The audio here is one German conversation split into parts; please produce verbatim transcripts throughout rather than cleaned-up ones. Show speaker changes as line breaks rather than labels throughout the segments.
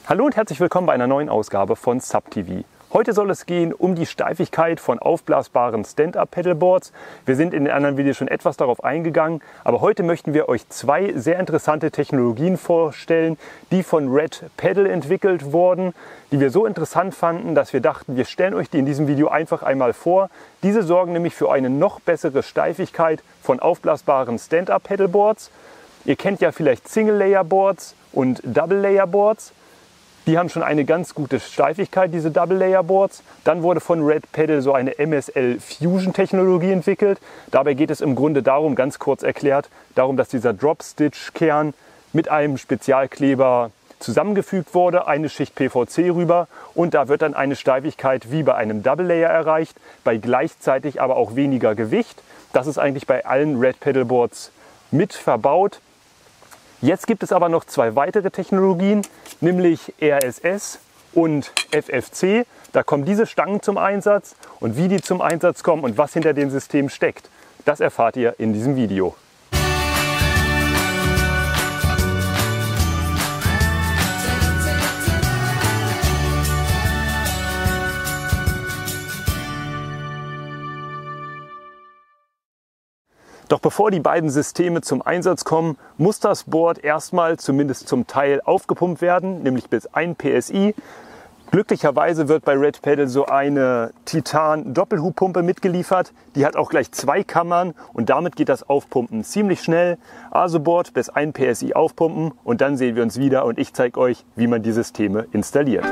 Hallo und herzlich willkommen bei einer neuen Ausgabe von SubTV. Heute soll es gehen um die Steifigkeit von aufblasbaren Stand-Up-Pedalboards. Wir sind in den anderen Videos schon etwas darauf eingegangen, aber heute möchten wir euch zwei sehr interessante Technologien vorstellen, die von Red Pedal entwickelt wurden, die wir so interessant fanden, dass wir dachten, wir stellen euch die in diesem Video einfach einmal vor. Diese sorgen nämlich für eine noch bessere Steifigkeit von aufblasbaren Stand-Up-Pedalboards. Ihr kennt ja vielleicht Single-Layer-Boards und Double-Layer-Boards. Die haben schon eine ganz gute Steifigkeit, diese Double-Layer-Boards. Dann wurde von Red Pedal so eine M S L-Fusion-Technologie entwickelt. Dabei geht es im Grunde darum, ganz kurz erklärt, darum, dass dieser Drop-Stitch-Kern mit einem Spezialkleber zusammengefügt wurde, eine Schicht P V C rüber, und da wird dann eine Steifigkeit wie bei einem Double-Layer erreicht, bei gleichzeitig aber auch weniger Gewicht. Das ist eigentlich bei allen Red Pedal-Boards mit verbaut. Jetzt gibt es aber noch zwei weitere Technologien, nämlich R S S und F F C. Da kommen diese Stangen zum Einsatz, und wie die zum Einsatz kommen und was hinter dem System steckt, das erfahrt ihr in diesem Video. Doch bevor die beiden Systeme zum Einsatz kommen, muss das Board erstmal zumindest zum Teil aufgepumpt werden, nämlich bis ein P S I. Glücklicherweise wird bei Red Pedal so eine Titan-Doppelhubpumpe mitgeliefert. Die hat auch gleich zwei Kammern und damit geht das Aufpumpen ziemlich schnell. Also Board bis ein P S I aufpumpen und dann sehen wir uns wieder und ich zeige euch, wie man die Systeme installiert.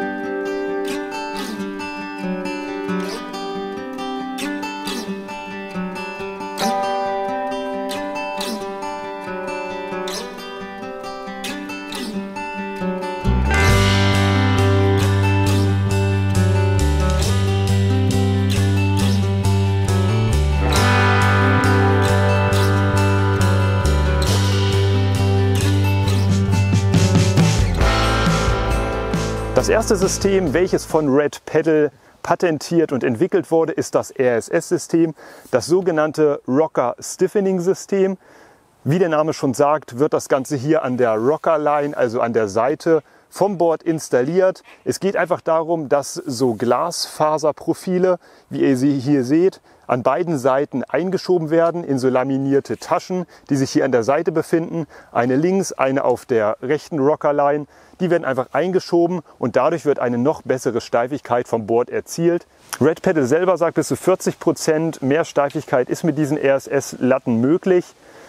Das erste System, welches von Red Pedal patentiert und entwickelt wurde, ist das R S S-System, das sogenannte Rocker Stiffening System. Wie der Name schon sagt, wird das Ganze hier an der Rocker-Line, also an der Seite vom Board installiert. Es geht einfach darum, dass so Glasfaserprofile, wie ihr sie hier seht, an beiden Seiten eingeschoben werden in so laminierte Taschen, die sich hier an der Seite befinden. Eine links, eine auf der rechten Rockerline. Die werden einfach eingeschoben und dadurch wird eine noch bessere Steifigkeit vom Board erzielt. Red Pedal selber sagt, bis zu vierzig Prozent mehr Steifigkeit ist mit diesen R S S-Latten möglich.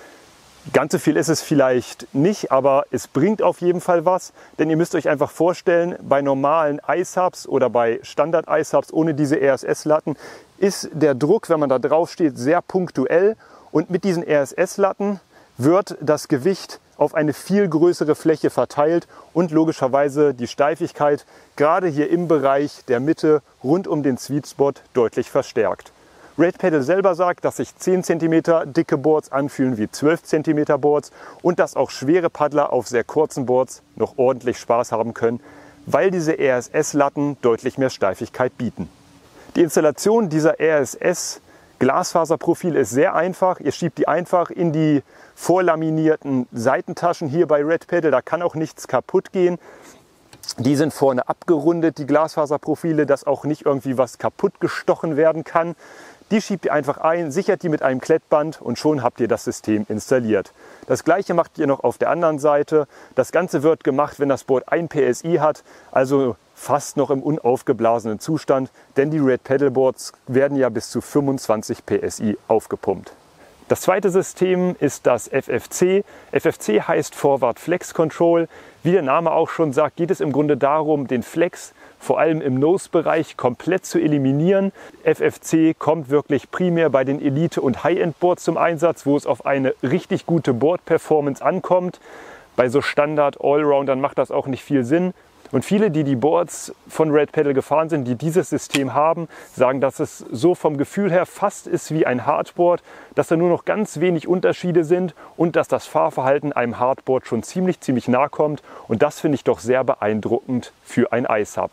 Ganz so viel ist es vielleicht nicht, aber es bringt auf jeden Fall was, denn ihr müsst euch einfach vorstellen, bei normalen I-Subs oder bei Standard-I-Subs ohne diese R S S-Latten ist der Druck, wenn man da drauf steht, sehr punktuell, und mit diesen R S S-Latten wird das Gewicht auf eine viel größere Fläche verteilt und logischerweise die Steifigkeit gerade hier im Bereich der Mitte rund um den Sweet Spot deutlich verstärkt. Red Pedal selber sagt, dass sich zehn Zentimeter dicke Boards anfühlen wie zwölf Zentimeter Boards und dass auch schwere Paddler auf sehr kurzen Boards noch ordentlich Spaß haben können, weil diese R S S-Latten deutlich mehr Steifigkeit bieten. Die Installation dieser R S S Glasfaserprofile ist sehr einfach. Ihr schiebt die einfach in die vorlaminierten Seitentaschen hier bei Red Pedal. Da kann auch nichts kaputt gehen. Die sind vorne abgerundet, die Glasfaserprofile, dass auch nicht irgendwie was kaputt gestochen werden kann. Die schiebt ihr einfach ein, sichert die mit einem Klettband und schon habt ihr das System installiert. Das gleiche macht ihr noch auf der anderen Seite. Das Ganze wird gemacht, wenn das Board ein P S I hat, also fast noch im unaufgeblasenen Zustand, denn die Red Pedal Boards werden ja bis zu fünfundzwanzig P S I aufgepumpt. Das zweite System ist das F F C. F F C heißt Forward Flex Control. Wie der Name auch schon sagt, geht es im Grunde darum, den Flex vor allem im Nose-Bereich komplett zu eliminieren. F F C kommt wirklich primär bei den Elite- und High-End-Boards zum Einsatz, wo es auf eine richtig gute Board-Performance ankommt. Bei so Standard-Allroundern macht das auch nicht viel Sinn. Und viele, die die Boards von Red Pedal gefahren sind, die dieses System haben, sagen, dass es so vom Gefühl her fast ist wie ein Hardboard, dass da nur noch ganz wenig Unterschiede sind und dass das Fahrverhalten einem Hardboard schon ziemlich, ziemlich nahe kommt. Und das finde ich doch sehr beeindruckend für ein I-Sub.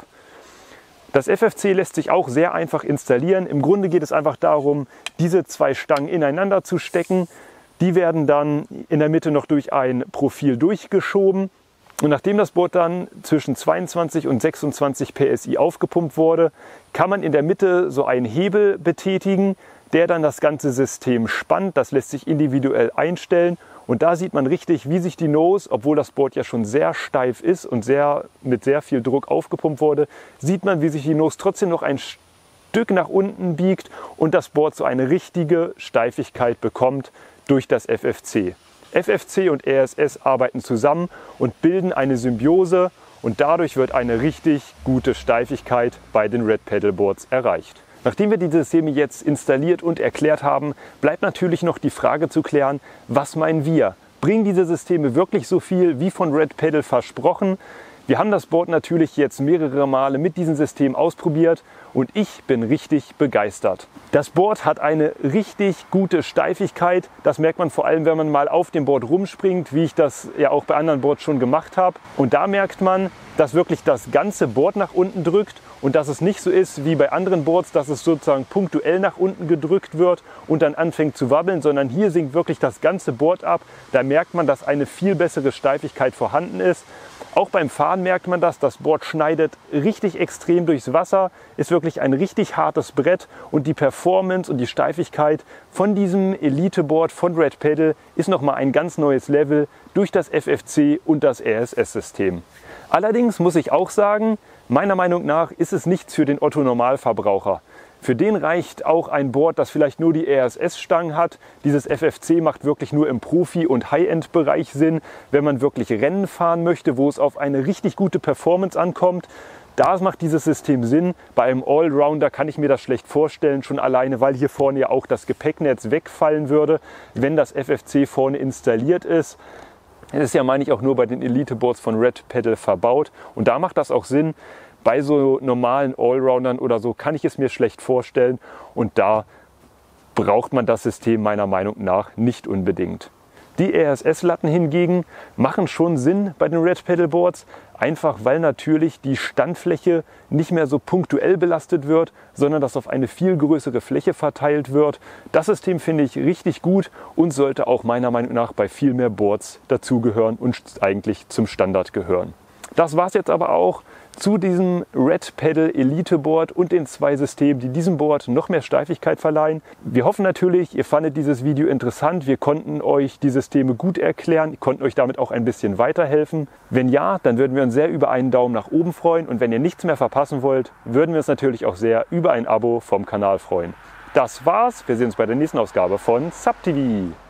Das F F C lässt sich auch sehr einfach installieren. Im Grunde geht es einfach darum, diese zwei Stangen ineinander zu stecken. Die werden dann in der Mitte noch durch ein Profil durchgeschoben. Und nachdem das Board dann zwischen zweiundzwanzig und sechsundzwanzig P S I aufgepumpt wurde, kann man in der Mitte so einen Hebel betätigen, der dann das ganze System spannt. Das lässt sich individuell einstellen. Und da sieht man richtig, wie sich die Nose, obwohl das Board ja schon sehr steif ist und sehr, mit sehr viel Druck aufgepumpt wurde, sieht man, wie sich die Nose trotzdem noch ein Stück nach unten biegt und das Board so eine richtige Steifigkeit bekommt durch das F F C. F F C und R S S arbeiten zusammen und bilden eine Symbiose und dadurch wird eine richtig gute Steifigkeit bei den Red Pedal Boards erreicht. Nachdem wir die Systeme jetzt installiert und erklärt haben, bleibt natürlich noch die Frage zu klären, was meinen wir? Bringen diese Systeme wirklich so viel wie von Red Pedal versprochen? Wir haben das Board natürlich jetzt mehrere Male mit diesem System ausprobiert und ich bin richtig begeistert. Das Board hat eine richtig gute Steifigkeit. Das merkt man vor allem, wenn man mal auf dem Board rumspringt, wie ich das ja auch bei anderen Boards schon gemacht habe. Und da merkt man, dass wirklich das ganze Board nach unten drückt und dass es nicht so ist wie bei anderen Boards, dass es sozusagen punktuell nach unten gedrückt wird und dann anfängt zu wabbeln, sondern hier sinkt wirklich das ganze Board ab. Da merkt man, dass eine viel bessere Steifigkeit vorhanden ist. Auch beim Fahren merkt man das, das Board schneidet richtig extrem durchs Wasser, ist wirklich ein richtig hartes Brett und die Performance und die Steifigkeit von diesem Elite-Board von Red Pedal ist nochmal ein ganz neues Level durch das F F C und das R S S-System. Allerdings muss ich auch sagen, meiner Meinung nach ist es nichts für den Otto-Normalverbraucher. Für den reicht auch ein Board, das vielleicht nur die R S S-Stangen hat. Dieses F F C macht wirklich nur im Profi- und High-End-Bereich Sinn, wenn man wirklich Rennen fahren möchte, wo es auf eine richtig gute Performance ankommt. Da macht dieses System Sinn. Bei einem Allrounder kann ich mir das schlecht vorstellen, schon alleine, weil hier vorne ja auch das Gepäcknetz wegfallen würde, wenn das F F C vorne installiert ist. Das ist ja, meine ich, auch nur bei den Elite-Boards von Red Pedal verbaut. Und da macht das auch Sinn. Bei so normalen Allroundern oder so kann ich es mir schlecht vorstellen und da braucht man das System meiner Meinung nach nicht unbedingt. Die R S S-Latten hingegen machen schon Sinn bei den Red Pedal Boards, einfach weil natürlich die Standfläche nicht mehr so punktuell belastet wird, sondern dass auf eine viel größere Fläche verteilt wird. Das System finde ich richtig gut und sollte auch meiner Meinung nach bei viel mehr Boards dazugehören und eigentlich zum Standard gehören. Das war es jetzt aber auch zu diesem Red Pedal Elite Board und den zwei Systemen, die diesem Board noch mehr Steifigkeit verleihen. Wir hoffen natürlich, ihr fandet dieses Video interessant. Wir konnten euch die Systeme gut erklären, konnten euch damit auch ein bisschen weiterhelfen. Wenn ja, dann würden wir uns sehr über einen Daumen nach oben freuen und wenn ihr nichts mehr verpassen wollt, würden wir uns natürlich auch sehr über ein Abo vom Kanal freuen. Das war's, wir sehen uns bei der nächsten Ausgabe von SubTV.